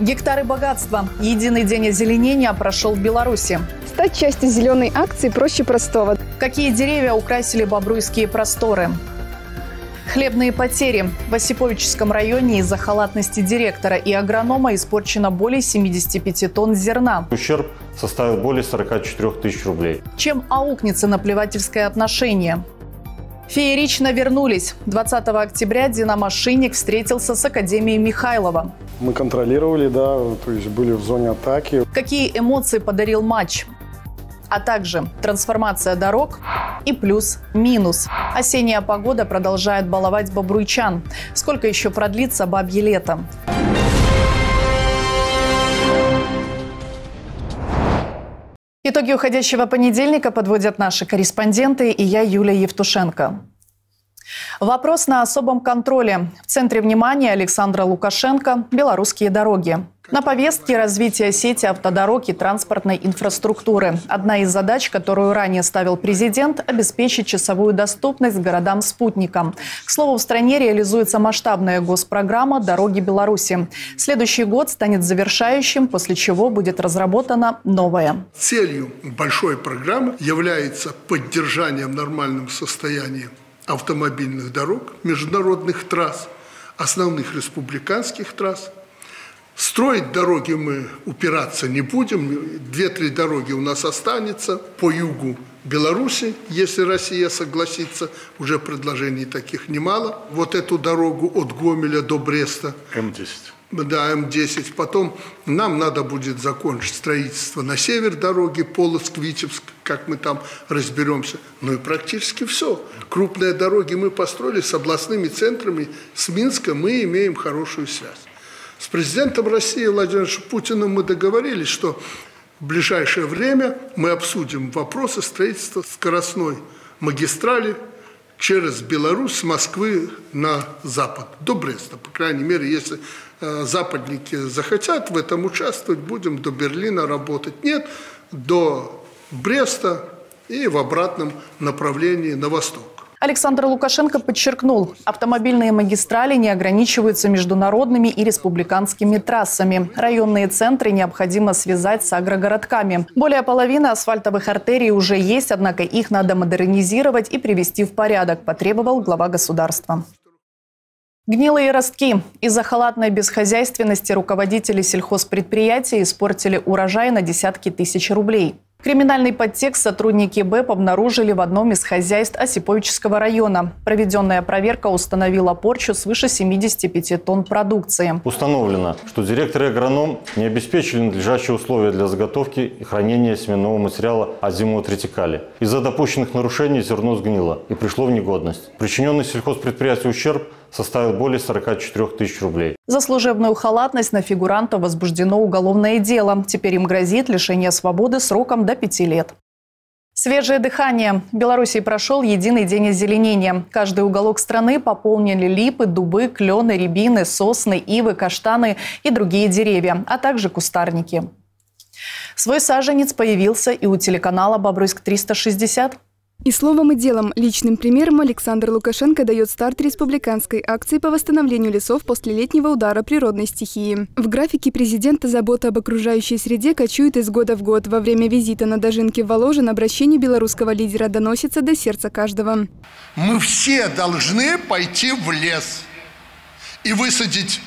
Гектары богатства. Единый день озеленения прошел в Беларуси. Стать частью зеленой акции проще простого. Какие деревья украсили бобруйские просторы? Хлебные потери. В Осиповическом районе из-за халатности директора и агронома испорчено более 75 тонн зерна. Ущерб составил более 44 тысяч рублей. Чем аукнется наплевательское отношение? Феерично вернулись. 20 октября «Динамо-Шинник» встретился с Академией Михайлова. Мы контролировали, да, то есть были в зоне атаки. Какие эмоции подарил матч? А также трансформация дорог и плюс-минус. Осенняя погода продолжает баловать бобруйчан. Сколько еще продлится бабье лето? Итоги уходящего понедельника подводят наши корреспонденты и я, Юлия Евтушенко. Вопрос на особом контроле. В центре внимания Александра Лукашенко – белорусские дороги. На повестке развитие сети автодорог и транспортной инфраструктуры. Одна из задач, которую ранее ставил президент – обеспечить часовую доступность городам-спутникам. К слову, в стране реализуется масштабная госпрограмма «Дороги Беларуси». Следующий год станет завершающим, после чего будет разработана новая. Целью большой программы является поддержание в нормальном состоянии автомобильных дорог, международных трасс, основных республиканских трасс. Строить дороги мы упираться не будем. 2-3 дороги у нас останется по югу Беларуси, если Россия согласится. Уже предложений таких немало. Вот эту дорогу от Гомеля до Бреста. М-10. Да, М-10. Потом нам надо будет закончить строительство на север дороги, Полоцк-Витебск, как мы там разберемся. Ну и практически все. Крупные дороги мы построили с областными центрами. С Минска мы имеем хорошую связь. С президентом России Владимиром Путиным мы договорились, что в ближайшее время мы обсудим вопросы строительства скоростной магистрали через Беларусь с Москвы на запад, до Бреста. По крайней мере, если западники захотят в этом участвовать, будем до Берлина работать. Нет, до Бреста и в обратном направлении на восток. Александр Лукашенко подчеркнул, автомобильные магистрали не ограничиваются международными и республиканскими трассами. Районные центры необходимо связать с агрогородками. Более половины асфальтовых артерий уже есть, однако их надо модернизировать и привести в порядок, потребовал глава государства. Гнилые ростки. Из-за халатной безхозяйственности руководители сельхозпредприятий испортили урожай на десятки тысяч рублей. Криминальный подтекст сотрудники БЭП обнаружили в одном из хозяйств Осиповического района. Проведенная проверка установила порчу свыше 75 тонн продукции. Установлено, что директор и агроном не обеспечили надлежащие условия для заготовки и хранения семенного материала азимут-ретикали. Из-за допущенных нарушений зерно сгнило и пришло в негодность. Причиненный сельхозпредприятию ущерб составил более 44 тысяч рублей. За служебную халатность на фигурантов возбуждено уголовное дело. Теперь им грозит лишение свободы сроком до 5 лет. Свежее дыхание. В Беларуси прошел единый день озеленения. Каждый уголок страны пополнили липы, дубы, клены, рябины, сосны, ивы, каштаны и другие деревья, а также кустарники. Свой саженец появился и у телеканала «Бобруйск-360». И словом и делом, личным примером Александр Лукашенко дает старт республиканской акции по восстановлению лесов после летнего удара природной стихии. В графике президента забота об окружающей среде кочует из года в год. Во время визита на Дожинки в Воложен обращение белорусского лидера доносится до сердца каждого. Мы все должны пойти в лес и высадить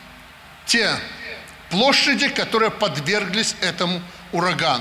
те площади, которые подверглись этому урагану.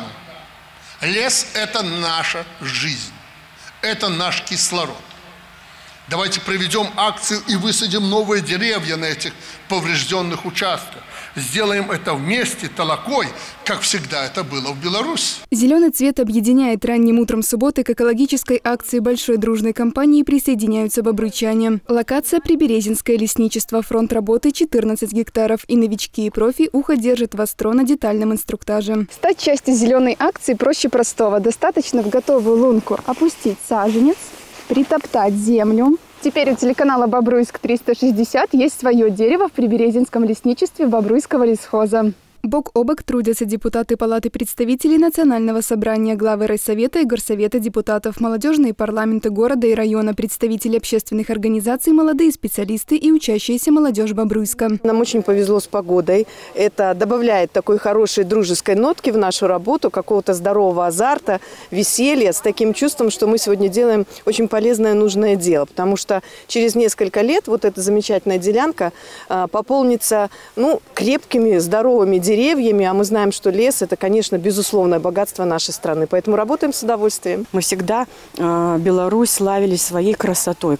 Лес – это наша жизнь. Это наш кислород. Давайте проведем акцию и высадим новые деревья на этих поврежденных участках. Сделаем это вместе, толокой, как всегда это было в Беларуси. Зеленый цвет объединяет. Ранним утром субботы к экологической акции большой дружной компании присоединяются бобруйчане. Локация – Приберезинское лесничество. Фронт работы – 14 гектаров. И новички и профи ухо держат востро на детальном инструктаже. Стать частью зеленой акции проще простого. Достаточно в готовую лунку опустить саженец, притоптать землю. Теперь у телеканала «Бобруйск-360» есть свое дерево в Приберезинском лесничестве Бобруйского лесхоза. Бок о бок трудятся депутаты Палаты представителей Национального собрания, главы райсовета и горсовета депутатов, молодежные парламенты города и района, представители общественных организаций, молодые специалисты и учащаяся молодежь Бобруйска. Нам очень повезло с погодой. Это добавляет такой хорошей дружеской нотки в нашу работу, какого-то здорового азарта, веселья, с таким чувством, что мы сегодня делаем очень полезное и нужное дело. Потому что через несколько лет вот эта замечательная делянка пополнится крепкими, здоровыми деревьями, а мы знаем, что лес – это, конечно, безусловное богатство нашей страны. Поэтому работаем с удовольствием. Мы всегда Беларусь славились своей красотой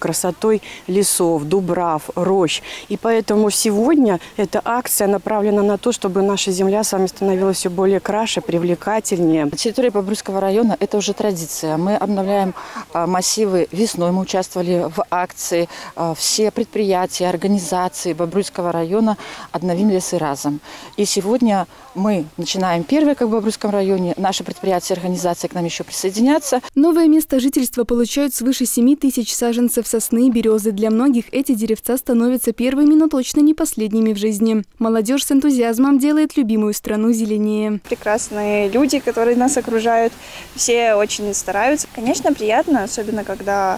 лесов, дубрав, рощ. И поэтому сегодня эта акция направлена на то, чтобы наша земля с вами становилась все более краше, привлекательнее. Территория Бобруйского района – это уже традиция. Мы обновляем массивы. Весной мы участвовали в акции. Все предприятия, организации Бобруйского района обновим лесы разом. И сегодня мы начинаем первые, как в Бобруйском районе. Наши предприятия и организации к нам еще присоединятся. Новое место жительства получают свыше 7 тысяч саженцев сосны и березы. Для многих эти деревца становятся первыми, но точно не последними в жизни. Молодежь с энтузиазмом делает любимую страну зеленее. Прекрасные люди, которые нас окружают, все очень стараются. Конечно, приятно, особенно когда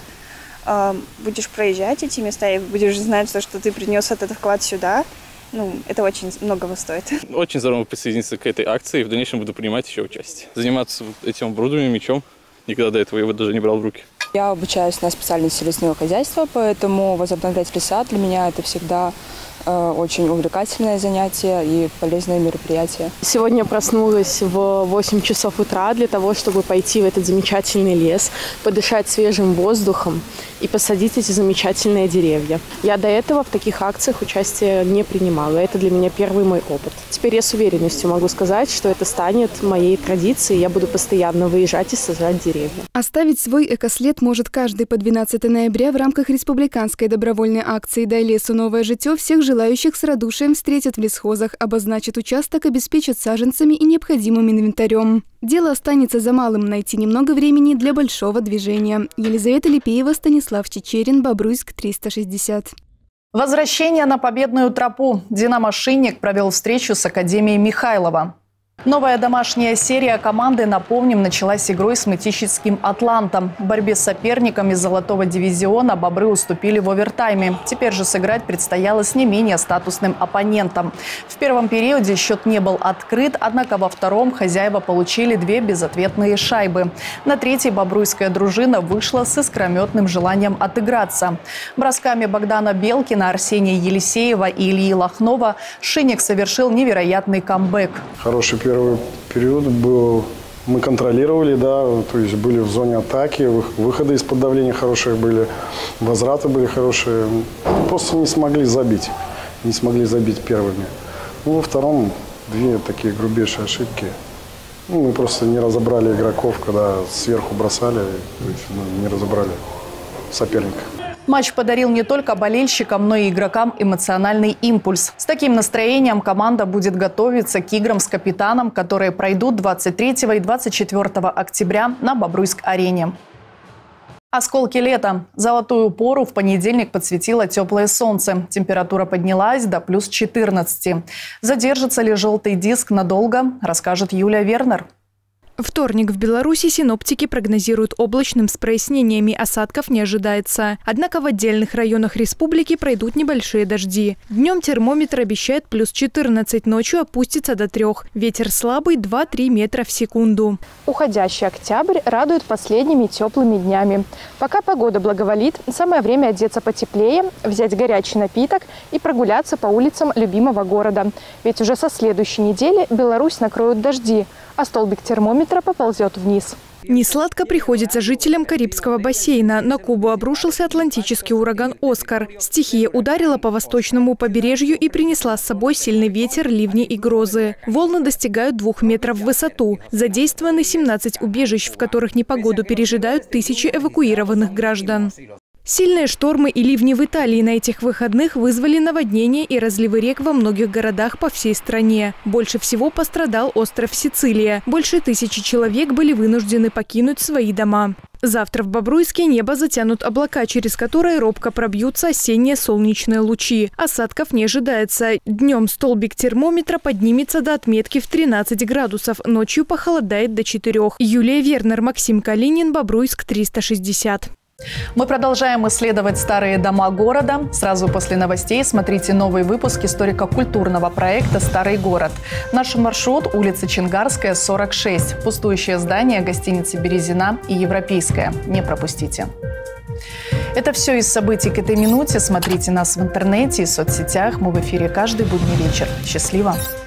будешь проезжать эти места и будешь знать, что ты принес этот вклад сюда. Это очень многого стоит. Очень здорово присоединиться к этой акции и в дальнейшем буду принимать еще участие. Заниматься этим оборудованием, мечом. Никогда до этого его даже не брал в руки. Я обучаюсь на специальности лесного хозяйства, поэтому возобновлять леса для меня это всегда очень увлекательное занятие и полезное мероприятие. Сегодня проснулась в 8 часов утра для того, чтобы пойти в этот замечательный лес, подышать свежим воздухом и посадить эти замечательные деревья. Я до этого в таких акциях участия не принимала. Это для меня первый мой опыт. Теперь я с уверенностью могу сказать, что это станет моей традицией. Я буду постоянно выезжать и сажать деревья. Оставить свой экослед может каждый по 12 ноября в рамках республиканской добровольной акции «Дай лесу новое житье». Всех желающих с радушием встретят в лесхозах, обозначат участок, обеспечат саженцами и необходимым инвентарем. Дело останется за малым – найти немного времени для большого движения. Елизавета Липеева, Станислав Чечерин, Бобруйск, 360. Возвращение на победную тропу. «Динамо Шинник» провел встречу с Академией Михайлова. Новая домашняя серия команды, напомним, началась игрой с мытищинским «Атлантом». В борьбе с соперниками из золотого дивизиона бобры уступили в овертайме. Теперь же сыграть предстояло с не менее статусным оппонентом. В первом периоде счет не был открыт, однако во втором хозяева получили 2 безответные шайбы. На третьей бобруйская дружина вышла с искрометным желанием отыграться. Бросками Богдана Белкина, Арсения Елисеева и Ильи Лохнова «Шинник» совершил невероятный камбэк. Хороший первый период был, мы контролировали, то есть были в зоне атаки, выходы из-под давления хорошие были, возвраты были хорошие, просто не смогли забить первыми. Во втором 2 такие грубейшие ошибки. Мы просто не разобрали игроков, когда сверху бросали, то есть мы не разобрали соперника. Матч подарил не только болельщикам, но и игрокам эмоциональный импульс. С таким настроением команда будет готовиться к играм с капитаном, которые пройдут 23 и 24 октября на Бобруйск-арене. Осколки лета. Золотую пору в понедельник подсветило теплое солнце. Температура поднялась до плюс 14. Задержится ли желтый диск надолго, расскажет Юлия Вернер. Вторник в Беларуси синоптики прогнозируют облачным с прояснениями, осадков не ожидается. Однако в отдельных районах республики пройдут небольшие дожди. Днем термометр обещает плюс 14, ночью опустится до 3. Ветер слабый 2-3 метра в секунду. Уходящий октябрь радует последними теплыми днями. Пока погода благоволит, самое время одеться потеплее, взять горячий напиток и прогуляться по улицам любимого города. Ведь уже со следующей недели Беларусь накроют дожди, а столбик термометра поползет вниз. Несладко приходится жителям Карибского бассейна. На Кубу обрушился атлантический ураган «Оскар». Стихия ударила по восточному побережью и принесла с собой сильный ветер, ливни и грозы. Волны достигают 2 метров в высоту. Задействованы 17 убежищ, в которых непогоду пережидают тысячи эвакуированных граждан. Сильные штормы и ливни в Италии на этих выходных вызвали наводнения и разливы рек во многих городах по всей стране. Больше всего пострадал остров Сицилия. Больше 1000 человек были вынуждены покинуть свои дома. Завтра в Бобруйске небо затянут облака, через которые робко пробьются осенние солнечные лучи. Осадков не ожидается. Днем столбик термометра поднимется до отметки в 13 градусов. Ночью похолодает до 4. Юлия Вернер, Максим Калинин, Бобруйск, 360. Мы продолжаем исследовать старые дома города. Сразу после новостей смотрите новый выпуск историко-культурного проекта «Старый город». Наш маршрут – улица Чингарская, 46. Пустующее здание гостиницы «Березина» и «Европейская». Не пропустите. Это все из событий к этой минуте. Смотрите нас в интернете и соцсетях. Мы в эфире каждый будний вечер. Счастливо!